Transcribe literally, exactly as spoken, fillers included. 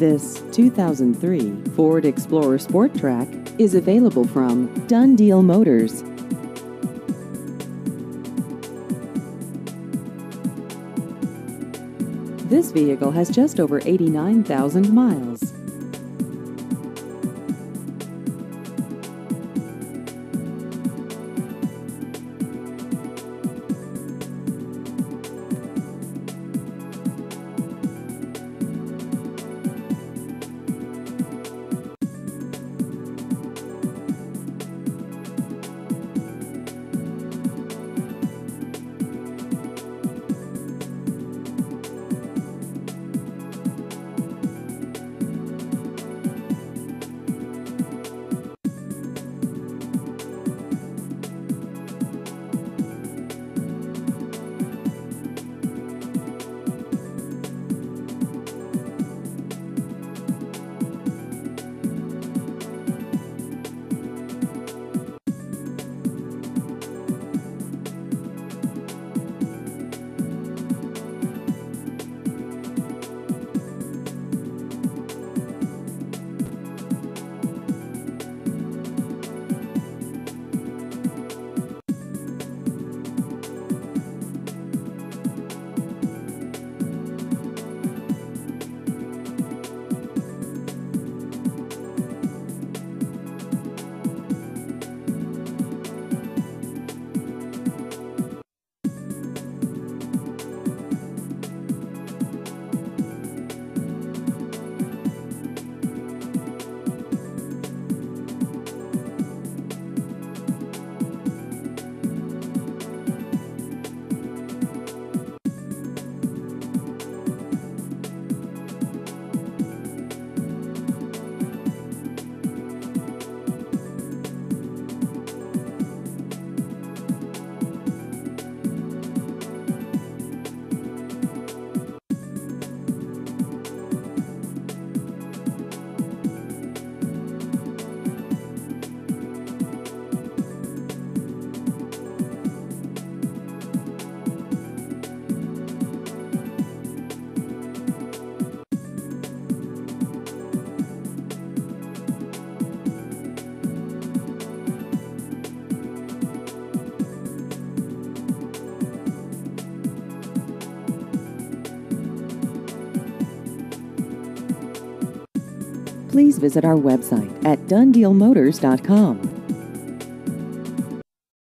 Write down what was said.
This two thousand three Ford Explorer Sport Trac is available from Done Deal Motors. This vehicle has just over eighty-nine thousand miles. Please visit our website at done deal motors dot com.